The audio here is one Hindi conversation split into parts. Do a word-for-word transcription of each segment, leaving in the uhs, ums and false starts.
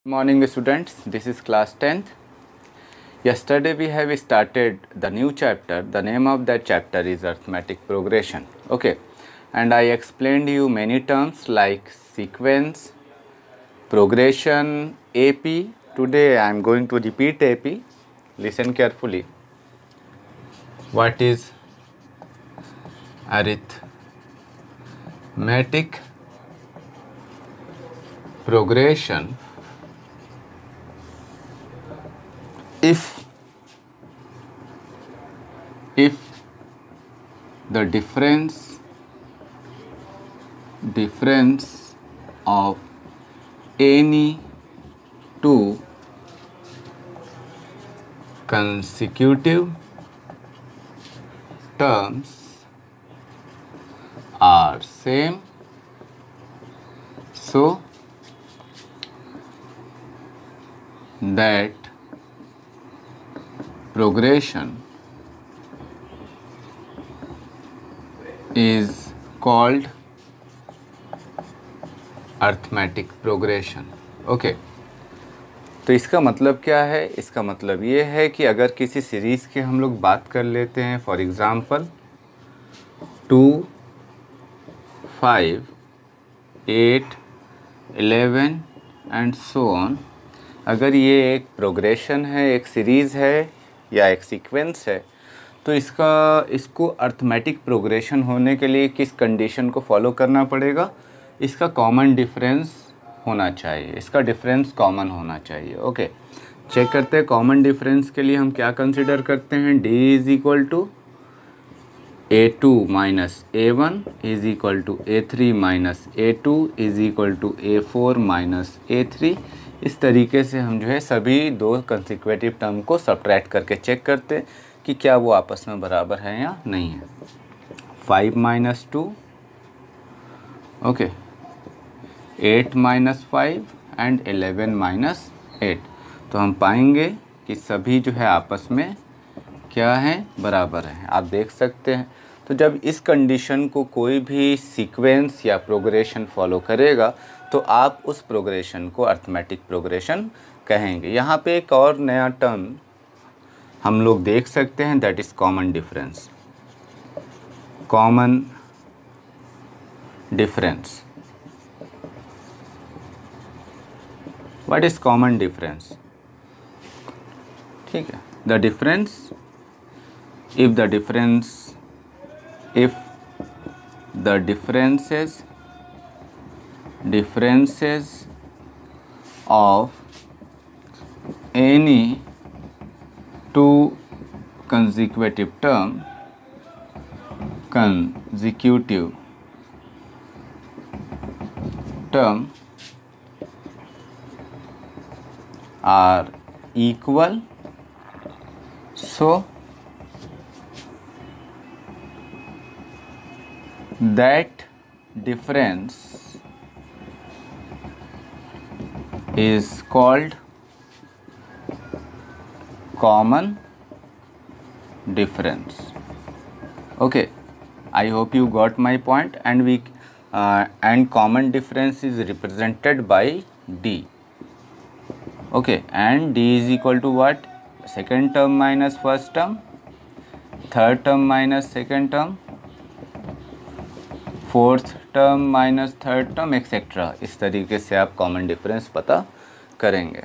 Morning students, this is class tenth. Yesterday we have started the new chapter. The name of that chapter is arithmetic progression. Okay, and I explained you many terms like sequence, progression, A P. Today I am going to repeat A P. Listen carefully. What is arithmetic progression? If if the difference difference of any two consecutive terms are same, so that progression is called arithmetic progression. Okay okay. तो इसका मतलब क्या है? इसका मतलब ये है कि अगर किसी सीरीज़ की हम लोग बात कर लेते हैं, for example two five eight eleven and so on, अगर ये एक प्रोग्रेशन है, एक सीरीज़ है या एक सीक्वेंस है, तो इसका इसको अर्थमेटिक प्रोग्रेशन होने के लिए किस कंडीशन को फॉलो करना पड़ेगा? इसका कॉमन डिफरेंस होना चाहिए, इसका डिफरेंस कॉमन होना चाहिए. ओके, चेक करते हैं. कॉमन डिफरेंस के लिए हम क्या कंसिडर करते हैं? D is equal to A two minus A one is equal to A three minus A two is equal to A four minus A three. इस तरीके से हम जो है सभी दो कंसेक्यूटिव टर्म को सब्ट्रैक्ट करके चेक करते हैं कि क्या वो आपस में बराबर है या नहीं है. Five minus two, okay, eight minus five and eleven minus eight. तो हम पाएंगे कि सभी जो है आपस में क्या है? बराबर है. आप देख सकते हैं. तो जब इस कंडीशन को कोई भी सीक्वेंस या प्रोग्रेशन फॉलो करेगा तो आप उस प्रोग्रेशन को अर्थमेटिक प्रोग्रेशन कहेंगे. यहाँ पे एक और नया टर्म हम लोग देख सकते हैं, that is common difference. Common difference. What is common difference? ठीक है, the difference if the difference if the differences differences of any two consecutive term consecutive term are equal, so that difference is called common difference. Okay, I hope you got my point. And we uh, and common difference is represented by D. Okay, and D is equal to what? Second term minus first term, third term minus second term, fourth term minus third term etcetera. इस तरीके से आप कॉमन डिफरेंस पता करेंगे.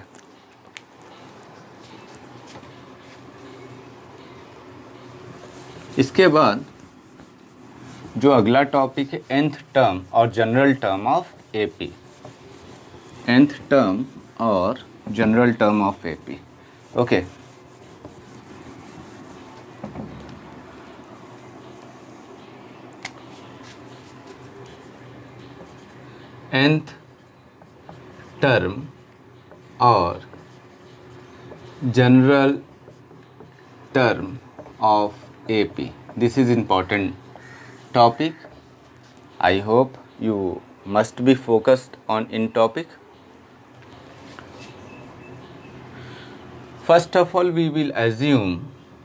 इसके बाद जो अगला टॉपिक है, nth टर्म और general term of AP. nth term और general term of AP. Okay, nth term और general term of AP. This is important topic. I hope you must be focused on in topic. First of all we will assume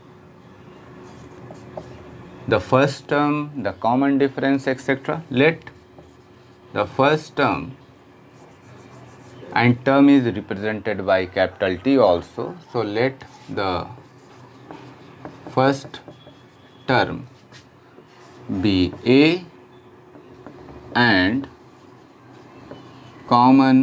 the first term, the common difference, et cetera. Let the first term and term is represented by capital T also. So let the first term be A and common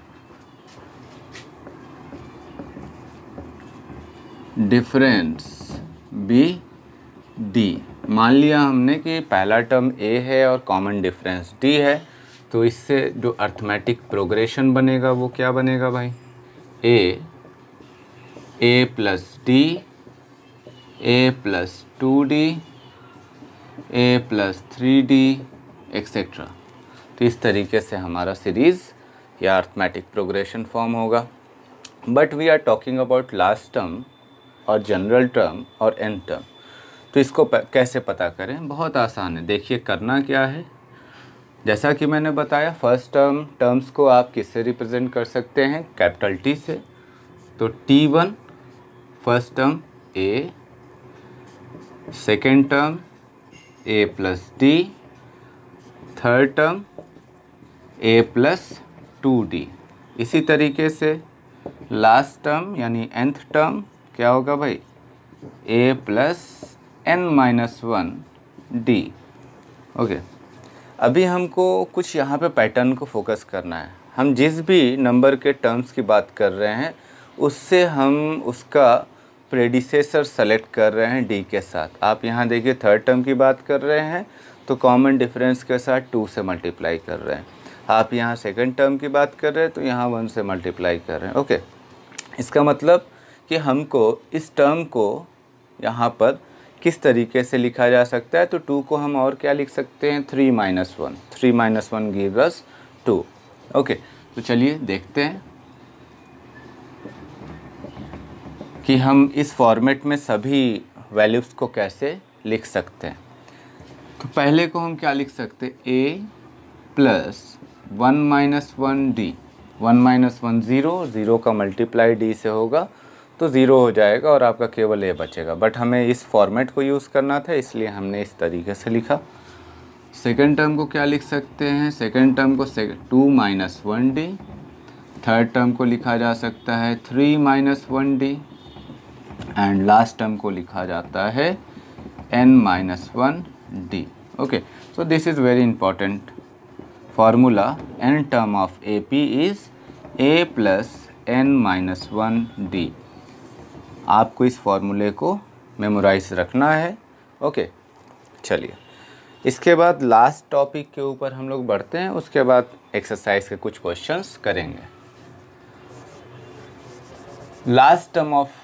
difference be D. मान लिया हमने कि पहला टर्म ए है और कॉमन डिफरेंस डी है, तो इससे जो अर्थमेटिक प्रोग्रेशन बनेगा वो क्या बनेगा भाई, A A plus D, A plus two D, A plus three D etcetera. तो इस तरीके से हमारा सीरीज़ या अर्थमेटिक प्रोग्रेशन फॉर्म होगा। But we are talking about last term और जनरल टर्म और एंड टर्म। तो इसको कैसे पता करें, बहुत आसान है। देखिए करना क्या है, जैसा कि मैंने बताया फर्स्ट टर्म टर्म्स को आप किससे रिप्रेजेंट कर सकते हैं, कैपिटल टी से। तो T one first term A, second term A plus D, third term A plus two D. इसी तरीके से लास्ट टर्म यानी nth टर्म क्या होगा भाई, a plus N minus one D. Okay, अभी हमको कुछ यहाँ पे पैटर्न को फोकस करना है। हम जिस भी नंबर के टर्म्स की बात कर रहे हैं उससे हम उसका प्रेडिसेसर सेलेक्ट कर रहे हैं डी के साथ। आप यहाँ देखिए थर्ड टर्म की बात कर रहे हैं तो कॉमन डिफरेंस के साथ टू से मल्टीप्लाई कर रहे हैं। आप यहाँ सेकंड टर्म की बात कर रहे हैं तो यहाँ वन से मल्टीप्लाई कर रहे हैं। ओके, इसका मतलब कि हमको इस टर्म को यहाँ पर किस तरीके से लिखा जा सकता है, तो टू को हम और क्या लिख सकते हैं, three minus one. Three minus one give us two. Okay, तो चलिए देखते हैं कि हम इस फॉर्मेट में सभी वैल्यूज़ को कैसे लिख सकते हैं। तो पहले को हम क्या लिख सकते हैं, A plus one minus one D. One minus one zero, zero का मल्टीप्लाई डी से होगा तो ज़ीरो हो जाएगा और आपका केवल ए बचेगा। बट हमें इस फॉर्मेट को यूज़ करना था इसलिए हमने इस तरीके से लिखा। सेकेंड टर्म को क्या लिख सकते हैं, सेकेंड टर्म को two minus one D. Third term को लिखा जा सकता है three minus one D and last term को लिखा जाता है N minus one D. Okay, so this is very important formula। n term of A P is A plus n minus one D। आपको इस फॉर्मूले को मेमोराइज रखना है। ओके, चलिए इसके बाद लास्ट टॉपिक के ऊपर हम लोग बढ़ते हैं, उसके बाद एक्सरसाइज के कुछ क्वेश्चंस करेंगे। Last term of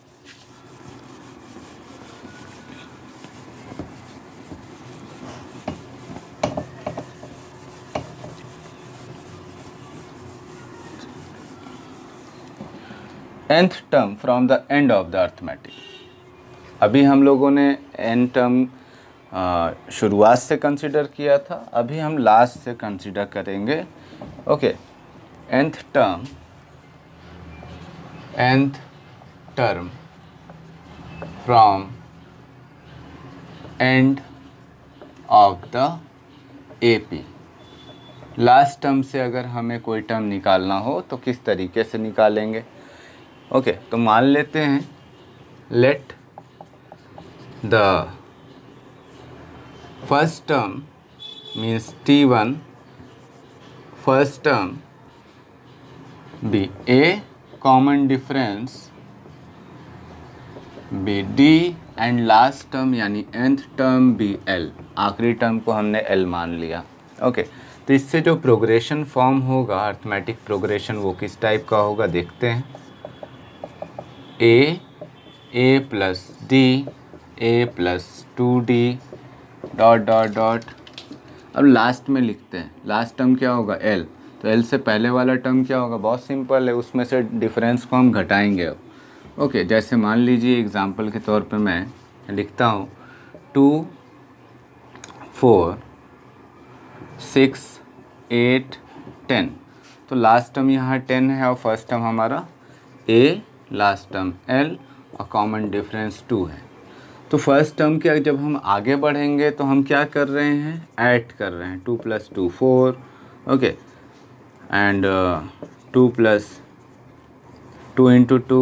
nth term from the end of the arithmetic. अभी हम लोगों ने n टर्म शुरुआत से कंसिडर किया था, अभी हम लास्ट से कंसिडर करेंगे। Okay, nth term nth term from end of the AP. Last term से अगर हमें कोई टर्म निकालना हो तो किस तरीके से निकालेंगे। ओके okay, तो मान लेते हैं let the first term means T one first term be A, common difference be D and last term यानी nth टर्म बी एल। आखिरी टर्म को हमने एल मान लिया। ओके okay, तो इससे जो प्रोग्रेशन फॉर्म होगा अर्थमेटिक प्रोग्रेशन वो किस टाइप का होगा देखते हैं। A, A plus D, A plus two D dot dot dot. अब लास्ट में लिखते हैं, लास्ट टर्म क्या होगा एल, तो एल से पहले वाला टर्म क्या होगा, बहुत सिंपल है, उसमें से डिफरेंस को हम घटाएंगे अब। ओके, जैसे मान लीजिए एग्जांपल के तौर पे मैं लिखता हूँ two four six eight ten. तो लास्ट टर्म यहाँ टेन है और फर्स्ट टर्म हमारा ए, लास्ट टर्म एल और कॉमन डिफरेंस टू है। तो फर्स्ट टर्म के जब हम आगे बढ़ेंगे तो हम क्या कर रहे हैं, ऐड कर रहे हैं। Two plus two four, okay, and two plus two into two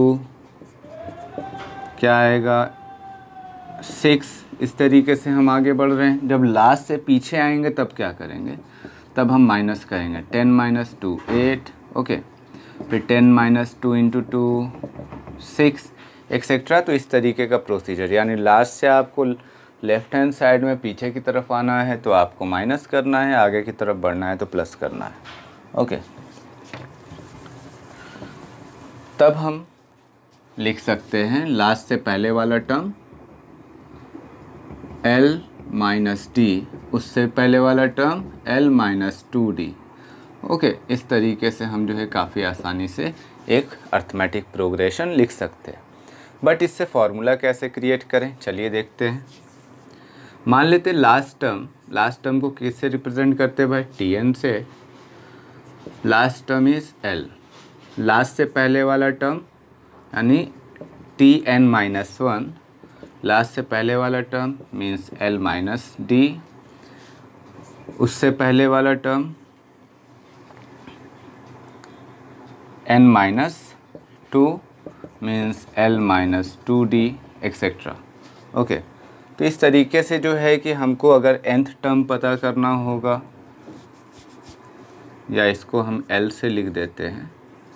क्या आएगा सिक्स। इस तरीके से हम आगे बढ़ रहे हैं। जब लास्ट से पीछे आएंगे तब क्या करेंगे, तब हम माइनस करेंगे। Ten minus two eight, okay, फिर ten minus two into two six etcetera. तो इस तरीके का प्रोसीजर, यानी लास्ट से आपको लेफ्ट हैंड साइड में पीछे की तरफ आना है तो आपको माइनस करना है, आगे की तरफ बढ़ना है तो प्लस करना है, ओके। तब हम लिख सकते हैं लास्ट से पहले वाला टर्म L माइनस डी, उससे पहले वाला term L minus two D, okay. इस तरीके से हम जो है काफ़ी आसानी से एक अर्थमेटिक प्रोग्रेशन लिख सकते हैं। बट इससे फॉर्मूला कैसे क्रिएट करें, चलिए देखते हैं। मान लेते लास्ट टर्म, लास्ट टर्म को किससे रिप्रेजेंट करते हैं भाई, टी एन से। Last term is L, last से पहले वाला टर्म यानी T N minus one, last से पहले वाला term means L minus D, उससे पहले वाला term n minus two means L minus two D etcetera, okay. तो इस तरीके से जो है कि हमको अगर nth टर्म पता करना होगा, या इसको हम L से लिख देते हैं,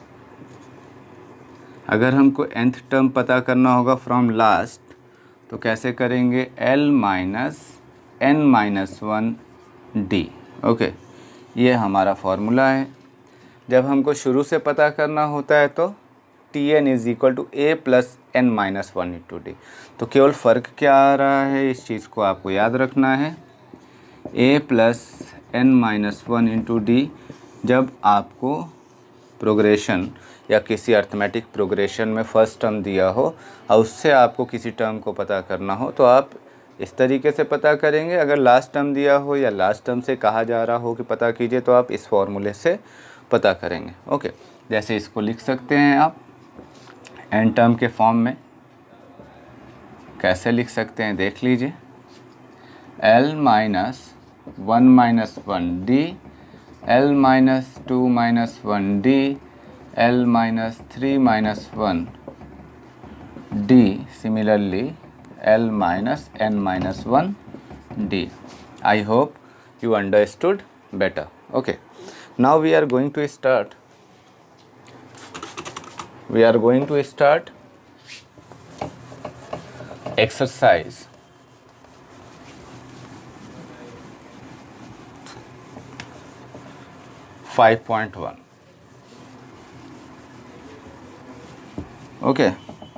अगर हमको nth टर्म पता करना होगा फ्रॉम लास्ट तो कैसे करेंगे, L minus N minus one D, okay. ये हमारा फॉर्मूला है। जब हमको शुरू से पता करना होता है तो T N is equal to A plus N minus one into D. तो केवल फ़र्क क्या आ रहा है, इस चीज़ को आपको याद रखना है। A plus N minus one into D, जब आपको प्रोग्रेशन या किसी अर्थमेटिक प्रोग्रेशन में फर्स्ट टर्म दिया हो और उससे आपको किसी टर्म को पता करना हो तो आप इस तरीके से पता करेंगे। अगर लास्ट टर्म दिया हो या लास्ट टर्म से कहा जा रहा हो कि पता कीजिए तो आप इस फॉर्मूले से पता करेंगे, ओके। जैसे इसको लिख सकते हैं आप एन टर्म के फॉर्म में, कैसे लिख सकते हैं देख लीजिए। L minus one minus one D, L minus two minus one D, L minus three minus one D, similarly L minus n minus one D. I hope you understood better, okay. Now we are going to start we are going to start exercise five point one, okay.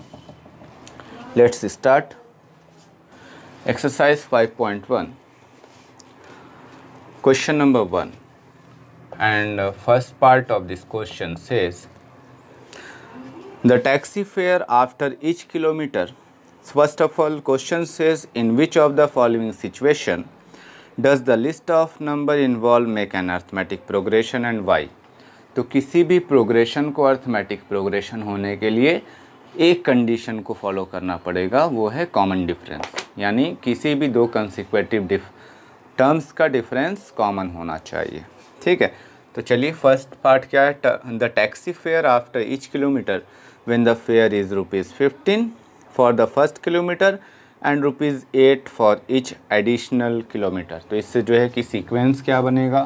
Let's start exercise five point one. Question number one, and uh, first part of this question says the taxi fare after each kilometer. First of all, question says in which of the following situation does the list of number involve make an arithmetic progression and why? तो किसी भी प्रोग्रेशन को अर्थमेटिक प्रोग्रेशन होने के लिए एक कंडीशन को फॉलो करना पड़ेगा, वो है कॉमन डिफरेंस, यानी किसी भी दो कंसिक्वेटिव डिफ टर्म्स का डिफरेंस कॉमन होना चाहिए, ठीक है। तो चलिए फर्स्ट पार्ट क्या है, the taxi fare after each kilometre when the fare is rupees fifteen for the first kilometre and rupees eight for each additional kilometre. तो इससे जो है कि सीक्वेंस क्या बनेगा,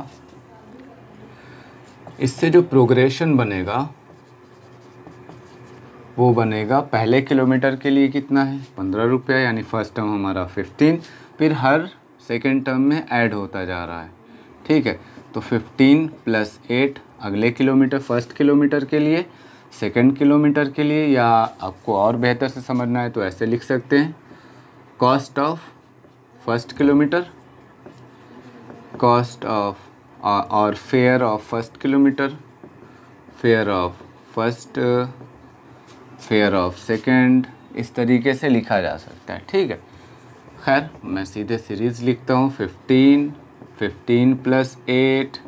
इससे जो प्रोग्रेशन बनेगा वो बनेगा पहले किलोमीटर के लिए कितना है पंद्रह रुपया, यानी फर्स्ट टर्म हमारा फिफ्टीन, फिर हर सेकेंड टर्म में ऐड होता जा रहा है, ठीक है। तो फिफ्टीन प्लस एट अगले किलोमीटर फर्स्ट किलोमीटर के लिए, सेकेंड किलोमीटर के लिए, या आपको और बेहतर से समझना है तो ऐसे लिख सकते हैं cost of first kilometre, cost of और fare of first kilometre, fare of first, fare of second, इस तरीके से लिखा जा सकता है, ठीक है। खैर मैं सीधे सीरीज़ लिखता हूँ fifteen, fifteen plus eight,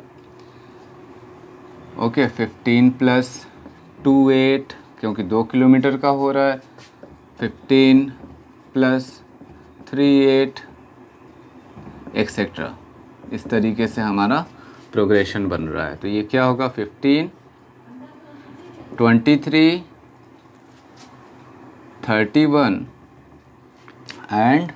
okay, fifteen plus two eight क्योंकि दो किलोमीटर का हो रहा है, fifteen plus three eight etcetera. इस तरीके से हमारा प्रोग्रेशन बन रहा है। तो ये क्या होगा, fifteen twenty three, thirty one and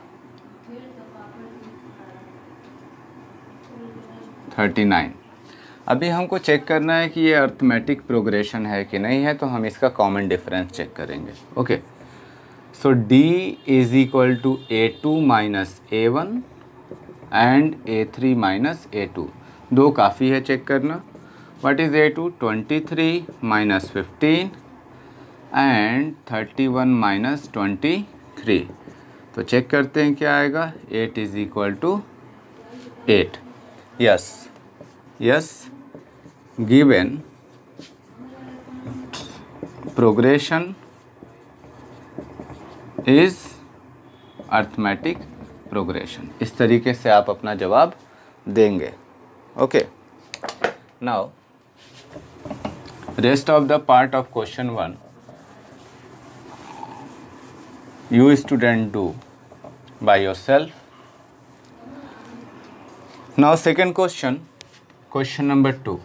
thirty nine. अभी हमको चेक करना है कि ये अर्थमेटिक प्रोग्रेशन है कि नहीं है, तो हम इसका कॉमन डिफरेंस चेक करेंगे। Okay, so D is equal to A two minus A one and A three minus A two. दो काफ़ी है चेक करना। What is A two? Twenty three minus fifteen and thirty one minus twenty three. तो चेक करते हैं क्या आएगा। Eight is equal to eight. Yes yes, given progression is arithmetic progression. इस तरीके से आप अपना जवाब देंगे। Okay, now rest of the part of question one you student do by yourself. Now second question, question number two.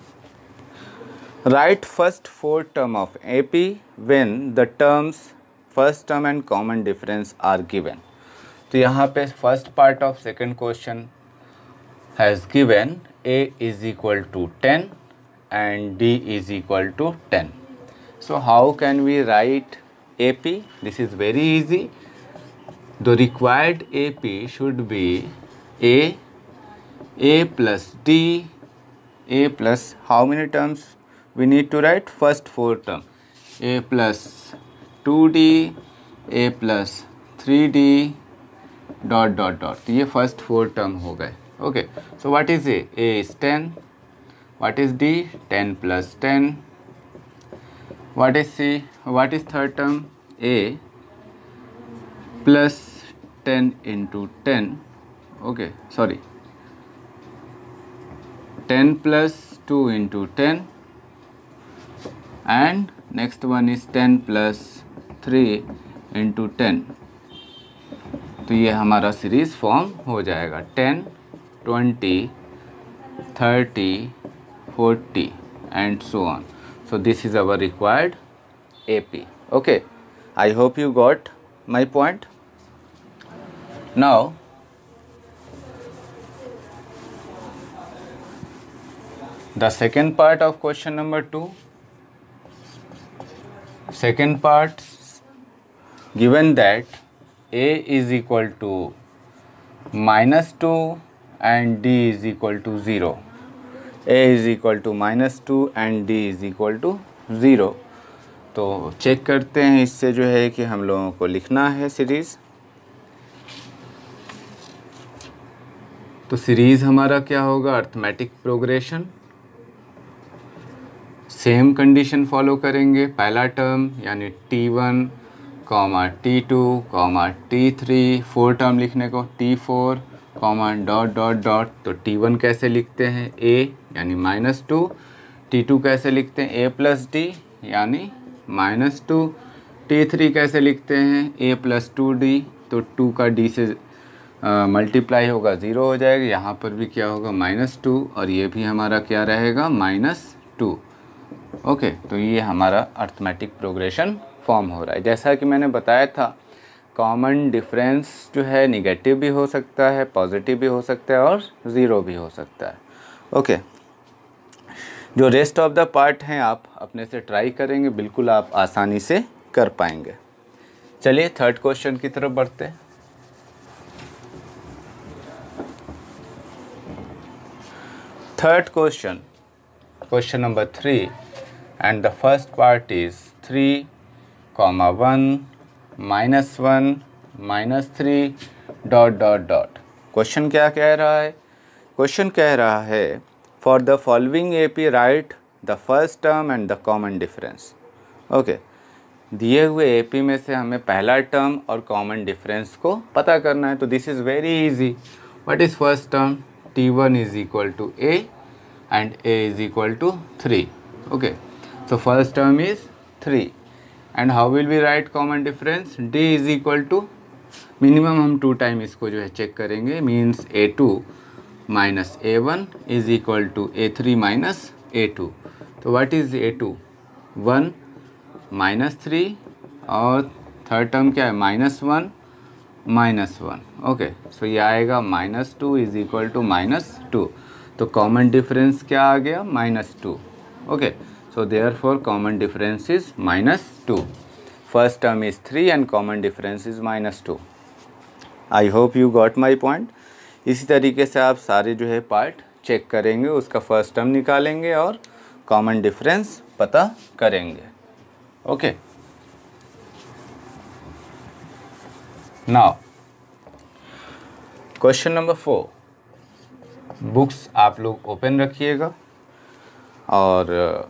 Write first four term of A P when the terms first term and common difference are given. तो यहाँ पे first part of second question has given A is equal to ten and D is equal to ten. So how can we write A P? This is very easy. The required A P should be A, A plus D, A plus how many terms we need to write? First four term. A plus two D, A plus three D, dot dot dot. तो ये first four term हो गए. Okay. So what is A? A is ten. What is D? ten plus ten. What is C? What is third term? A plus ten into ten. Okay, sorry. ten plus two into ten. And next one is ten plus three into ten. तो ये हमारा सीरीज फॉर्म हो जाएगा ten, twenty, thirty, forty and so on. So this is our required A P. Okay, I hope you got my point. Now the second part of question number two. Second part, given that A is equal to minus two and D is equal to zero. A is equal to minus two and D is equal to zero. तो चेक करते हैं इससे जो है कि हम लोगों को लिखना है सीरीज़। तो सीरीज़ हमारा क्या होगा? Arithmetic progression. Same condition follow करेंगे। पहला टर्म यानी T one comma T two comma T three, four term लिखने को T four comma dot dot dot. तो टी वन कैसे लिखते हैं? ए यानी माइनस टू। टी टू कैसे लिखते हैं? ए प्लस डी यानी माइनस टू। टी थ्री कैसे लिखते हैं? A plus two D. तो टू का डी से मल्टीप्लाई होगा, ज़ीरो हो जाएगा। यहाँ पर भी क्या होगा? माइनस टू, और ये भी हमारा क्या रहेगा? Minus two. ओके, तो ये हमारा अर्थमेटिक प्रोग्रेशन फॉर्म हो रहा है। जैसा कि मैंने बताया था, कॉमन डिफरेंस जो है निगेटिव भी हो सकता है, पॉजिटिव भी हो सकता है और ज़ीरो भी हो सकता है। ओके, जो रेस्ट ऑफ द पार्ट हैं आप अपने से ट्राई करेंगे, बिल्कुल आप आसानी से कर पाएंगे। चलिए थर्ड क्वेश्चन की तरफ बढ़ते हैं। Third question, question number three, and the first part is three comma one minus one minus three dot dot dot. Question क्या कह रहा है? क्वेश्चन कह रहा है for the following A P write the first term and the common difference. Okay, दिए हुए ए पी में से हमें पहला टर्म और कॉमन डिफरेंस को पता करना है। तो this is very easy. What is first term? T one is equal to A and A is equal to three. Okay, so first term is three. And how will we write common difference? D is equal to, minimum हम टू टाइम इसको जो है चेक करेंगे, means A two minus A one is equal to A three minus A two. तो what is A two? One minus three और थर्ड टर्म क्या है minus one minus one. Okay, so ये आएगा minus two is equal to minus two. तो कॉमन डिफरेंस क्या आ गया minus two. Okay, so therefore common difference is minus two. First term is three and common difference is minus two. I hope you got my point. इसी तरीके से आप सारे जो है पार्ट चेक करेंगे, उसका फर्स्ट टर्म निकालेंगे और कॉमन डिफरेंस पता करेंगे। Okay, now question number four. Books आप लोग ओपन रखिएगा और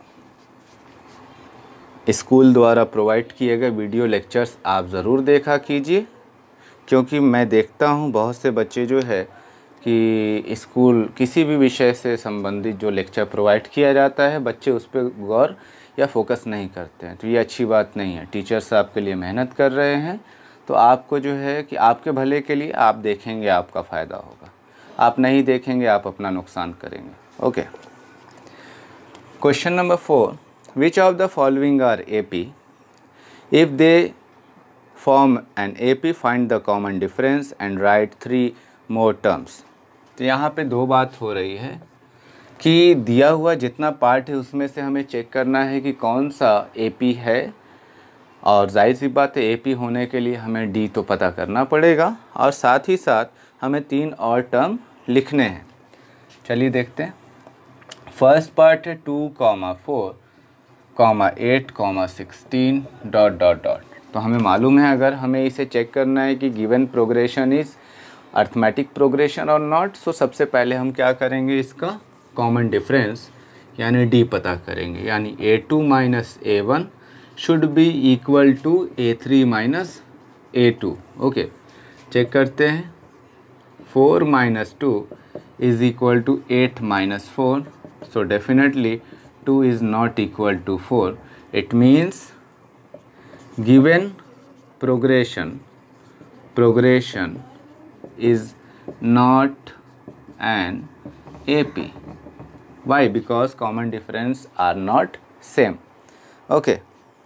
स्कूल द्वारा प्रोवाइड किए गए वीडियो लेक्चर्स आप ज़रूर देखा कीजिए, क्योंकि मैं देखता हूँ बहुत से बच्चे जो है कि स्कूल किसी भी विषय से संबंधित जो लेक्चर प्रोवाइड किया जाता है बच्चे उस पर गौर या फोकस नहीं करते हैं। तो ये अच्छी बात नहीं है। टीचर्स आपके लिए मेहनत कर रहे हैं, तो आपको जो है कि आपके भले के लिए आप देखेंगे, आपका फ़ायदा होगा। आप नहीं देखेंगे, आप अपना नुकसान करेंगे। Okay, question number four. Which of the following are A P? If they form an A P find the common difference and write three more terms. तो यहाँ पे दो बात हो रही है कि दिया हुआ जितना पार्ट है उसमें से हमें चेक करना है कि कौन सा ए पी है, और जाहिर सी बात है ए पी होने के लिए हमें डी तो पता करना पड़ेगा, और साथ ही साथ हमें तीन और टर्म लिखने हैं। चलिए देखते हैं। फर्स्ट पार्ट है two comma four comma eight comma sixteen dot dot dot. तो हमें मालूम है अगर हमें इसे चेक करना है कि given progression is arithmetic progression और नॉट, सो सबसे पहले हम क्या करेंगे, इसका कॉमन डिफरेंस यानी डी पता करेंगे। यानी A two minus A one should be equal to A three minus A two. Okay, check करते हैं। Four minus two is equal to eight minus four, so definitely two is not equal to four. It means given progression progression is not an A P. Why? Because common difference are not same. Okay.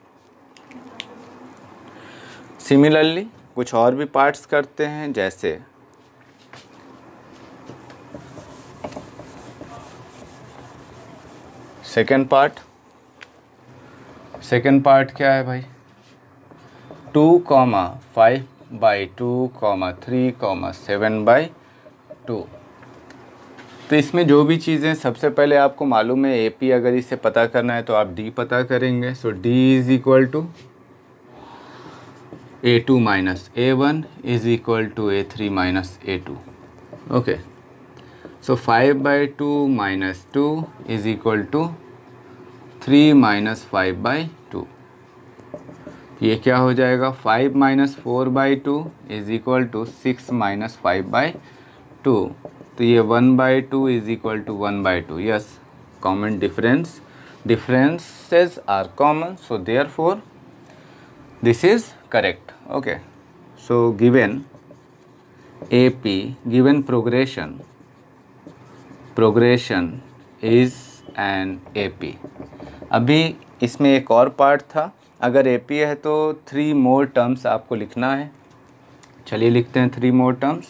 Similarly, कुछ और भी पार्ट्स करते हैं, जैसे सेकेंड पार्ट। सेकेंड पार्ट क्या है भाई? Two comma five by two comma three comma seven by two. तो इसमें जो भी चीज़ें सबसे पहले आपको मालूम है ए पी, अगर इसे पता करना है तो आप डी पता करेंगे। So D is equal to A two minus A one is equal to A three minus A two. Okay, so five by two minus two is equal to three minus five by two. ये क्या हो जाएगा? Five minus four by two is equal to six minus five by two. तो ये one by two is equal to one by two. Yes, common difference differences are common, so therefore this is correct. Okay, so given A P, given progression progression is an A P. अभी इसमें एक और पार्ट था, अगर ए पी है तो थ्री मोर टर्म्स आपको लिखना है। चलिए लिखते हैं थ्री मोर टर्म्स।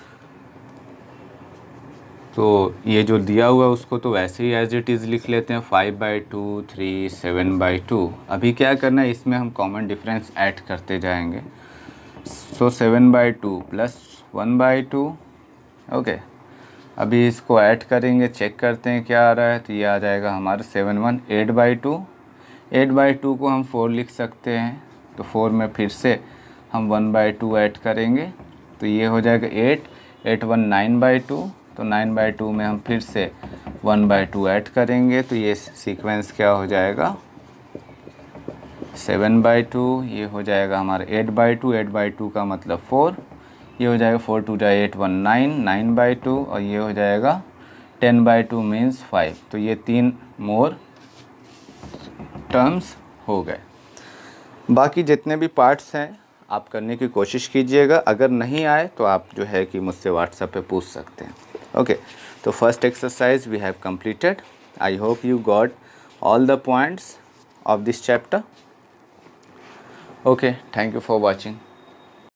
तो ये जो दिया हुआ है उसको तो वैसे ही एज इट इज़ लिख लेते हैं, five by two three seven by two. अभी क्या करना है, इसमें हम कॉमन डिफरेंस ऐड करते जाएंगे। So seven by two plus one by two. Okay, अभी इसको ऐड करेंगे, चेक करते हैं क्या आ रहा है। तो ये आ जाएगा हमारा seven one eight by two. Eight by two को हम फोर लिख सकते हैं, तो फोर में फिर से हम वन बाई टू ऐड करेंगे, तो ये हो जाएगा eight. Eight one nine by two, तो नाइन बाई टू में हम फिर से वन बाई टू ऐड करेंगे, तो ये सीक्वेंस क्या हो जाएगा? Seven by two. ये हो जाएगा हमारा eight by two. Eight by two का मतलब फोर। ये हो जाएगा फोर टू जाए eight one nine, nine by two, और ये हो जाएगा ten by two means five. तो ये तीन मोर टर्म्स हो गए। बाकी जितने भी पार्ट्स हैं आप करने की कोशिश कीजिएगा, अगर नहीं आए तो आप जो है कि मुझसे व्हाट्सएप पे पूछ सकते हैं। ओके, तो first exercise we have completed. I hope you got all the points of this chapter. Okay, thank you for watching.